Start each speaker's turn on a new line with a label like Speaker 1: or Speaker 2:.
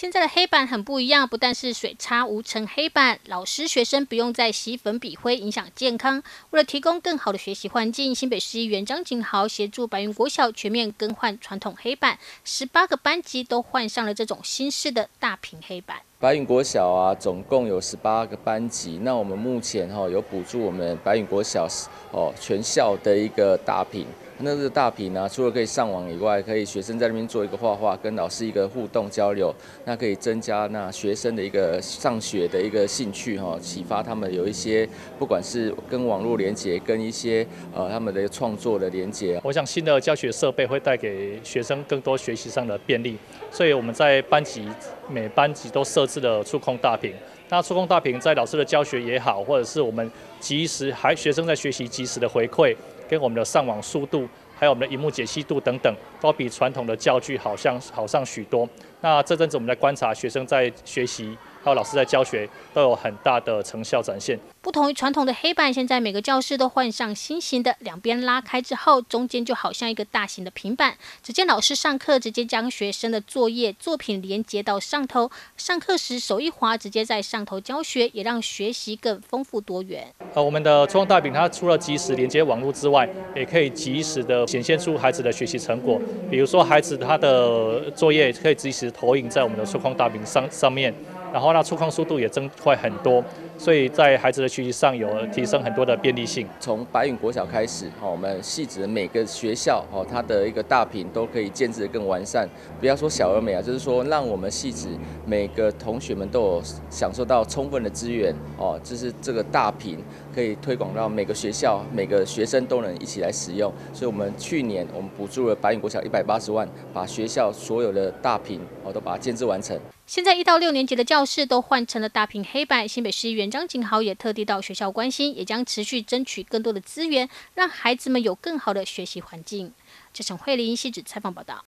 Speaker 1: 现在的黑板很不一样，不但是水擦无尘黑板，老师学生不用再吸粉笔灰，影响健康。为了提供更好的学习环境，新北市议员张景豪协助白云国小全面更换传统黑板，18个班级都换上了这种新式的大屏黑板。
Speaker 2: 白云国小啊，总共有18个班级。那我们目前有补助我们白云国小全校的一个大屏。那这个大屏呢，除了可以上网以外，可以学生在那边做一个画画，跟老师一个互动交流，那可以增加学生的一个上学的一个兴趣启发他们有一些不管是跟网络连结，跟一些他们的创作的连结。
Speaker 3: 我想新的教学设备会带给学生更多学习上的便利，所以我们在每班级都设置了触控大屏。那触控大屏在老师的教学也好，或者是我们学生在学习及时的回馈，跟我们的上网速度，还有我们的萤幕解析度等等，都比传统的教具好上许多。那这阵子我们在观察学生在学习，还有老师在教学，都有很大的成效展现。
Speaker 1: 不同于传统的黑板，现在每个教室都换上新型的，两边拉开之后，中间就好像一个大型的平板。只见老师上课直接将学生的作品连接到上头，上课时手一滑，直接在上头教学，也让学习更丰富多元。
Speaker 3: 我们的触控大屏它除了及时连接网络之外，也可以及时的显现出孩子的学习成果。比如说孩子他的作业可以及时投影在我们的触控大屏上面。然后触控速度也增快很多，所以在孩子的学习上有提升很多的便利性。
Speaker 2: 从白云国小开始，我们汐止的每个学校它的一个大屏都可以建制得更完善。不要说小而美啊，就是说让我们汐止每个同学们都有享受到充分的资源就是这个大屏可以推广到每个学校，每个学生都能一起来使用。所以我们去年我们补助了白云国小180万，把学校所有的大屏都把它建制完成。
Speaker 1: 现在1到6年级的教室都换成了大屏黑板，新北市议员张景豪也特地到学校关心，也将持续争取更多的资源，让孩子们有更好的学习环境。这陈慧琳汐止采访报道。